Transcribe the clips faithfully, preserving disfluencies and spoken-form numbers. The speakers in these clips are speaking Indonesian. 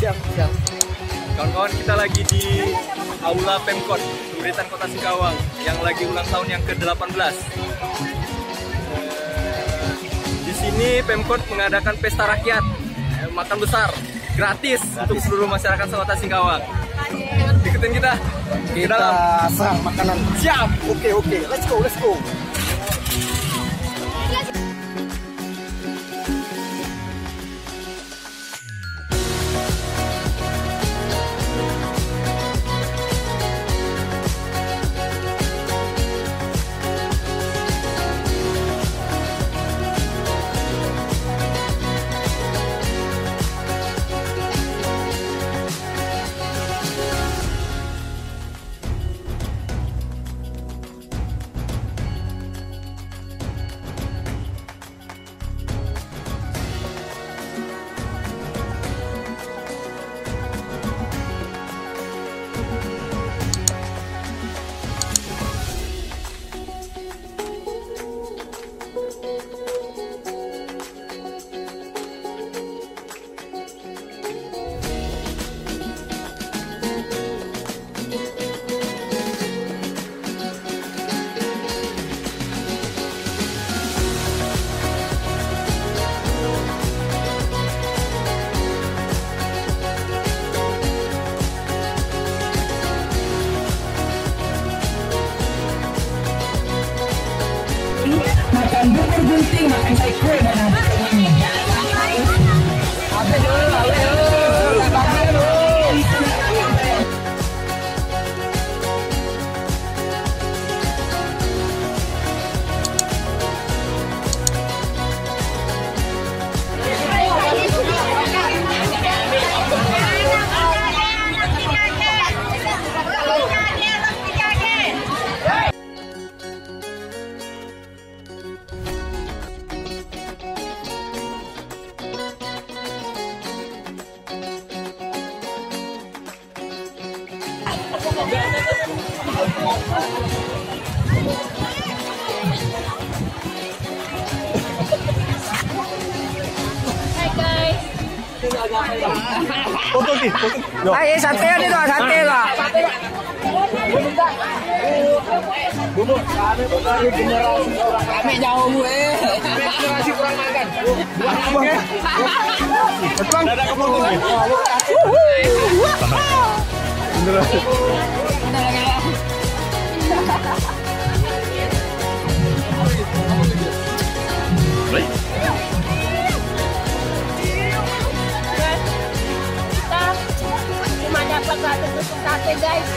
siap, siap. Kawan-kawan, kita lagi di Aula Pemkot Pemerintahan Kota Singkawang yang lagi ulang tahun yang ke delapan belas. Di sini Pemkot mengadakan pesta rakyat, makan besar, gratis, gratis untuk seluruh masyarakat Kota Singkawang. Ikutin kita. Kita serang makanan. Siap. Oke, oke. Let's go, let's go. Makan bubur gunting, makan kue dan ada ini. Apa dulu, apa dulu, apa dulu. Foto ki, foto. Ayo sate ni tu, sate lah. Kami jauh bu eh. Generasi kurang makan. Betul. Ada ke foto ki. Baik. Cuma dapat satu tusuk sate guys.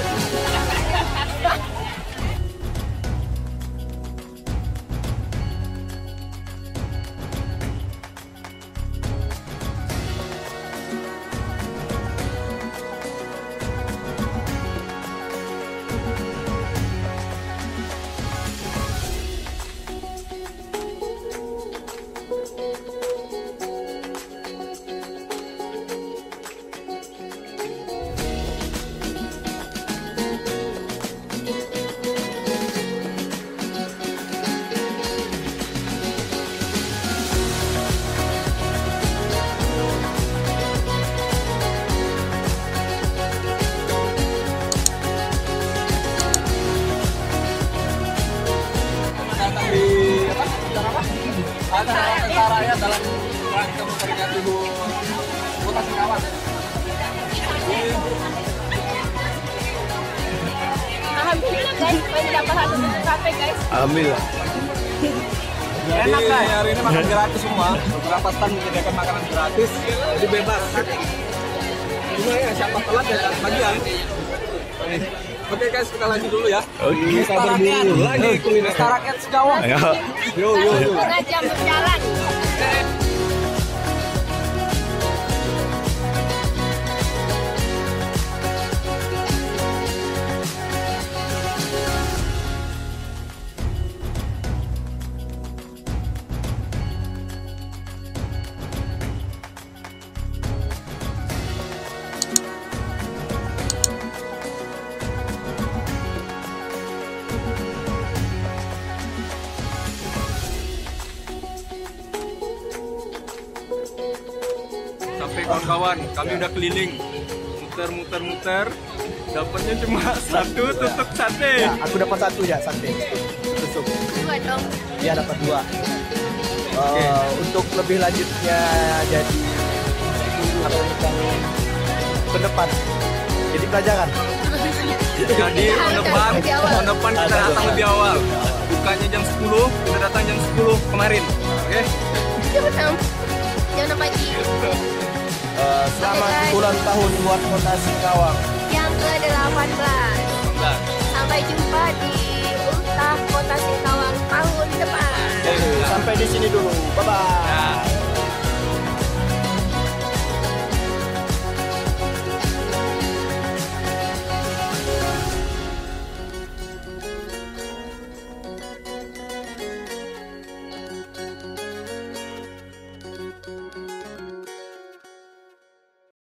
Acara tentara ya dalam rangka memperingati Kota Singkawang. Alhamdulillah guys, masih dapat satu tusuk sate guys. Alhamdulillah. Enak lah hari ini makan gratis semua. Beberapa stand menyediakan makanan gratis, jadi bebas. Cuma ya siapa telat ya bagian. Oke guys, kita lanjut dulu ya. Oke, Pesta rakyat lagi kuliner pesta rakyat Singkawang. Ayo. Yo yo yo. Setengah jam berjalan. Oke kawan-kawan, kami udah keliling, muter-muter-muter, dapatnya cuma satu tutuk sate. Ya, aku dapat satu ya sate. Tusuk. Dua dong. Dia dapat dua. Uh, untuk lebih lanjutnya jadi apa namanya, ke depan. Jadi pelajaran. Jadi tahun depan, tahun depan kita datang lebih awal. Bukanya jam sepuluh, kita datang jam sepuluh kemarin. Oke? Jam enam. Jam enam pagi. Uh, selamat ulang tahun buat Kota Singkawang. Yang ke delapan belas. Sampai jumpa di ultah